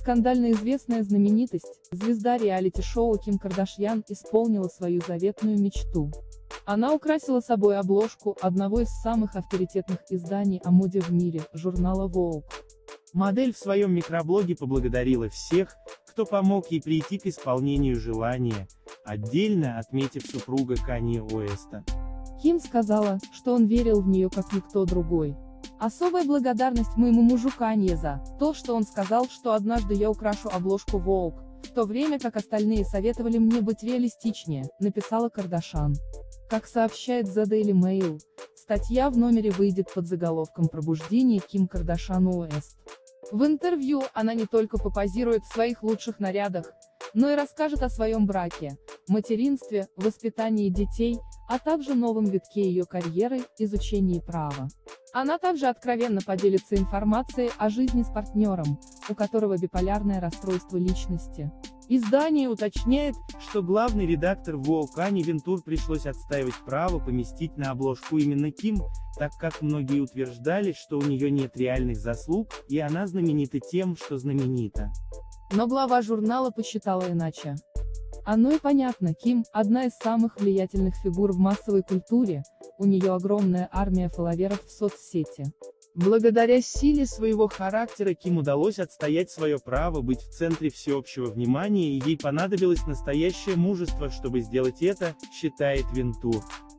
Скандально известная знаменитость, звезда реалити-шоу Ким Кардашьян исполнила свою заветную мечту. Она украсила собой обложку одного из самых авторитетных изданий о моде в мире, журнала Vogue. Модель в своем микроблоге поблагодарила всех, кто помог ей прийти к исполнению желания, отдельно отметив супруга Канье Уэста. Ким сказала, что он верил в нее как никто другой. Особая благодарность моему мужу Канье за то, что он сказал, что однажды я украшу обложку Vogue, в то время как остальные советовали мне быть реалистичнее, написала Кардашьян. Как сообщает The Daily Mail, статья в номере выйдет под заголовком «Пробуждение Ким Кардашьян Уэст». В интервью она не только попозирует в своих лучших нарядах, но и расскажет о своем браке, материнстве, воспитании детей, а также новом витке ее карьеры – изучении права. Она также откровенно поделится информацией о жизни с партнером, у которого биполярное расстройство личности. Издание уточняет, что главный редактор Vogue Ани Вентур пришлось отстаивать право поместить на обложку именно Ким, так как многие утверждали, что у нее нет реальных заслуг, и она знаменита тем, что знаменита. Но глава журнала посчитала иначе. Оно и понятно, Ким – одна из самых влиятельных фигур в массовой культуре, у нее огромная армия фолловеров в соцсети. Благодаря силе своего характера Ким удалось отстоять свое право быть в центре всеобщего внимания, и ей понадобилось настоящее мужество, чтобы сделать это, считает Вентур.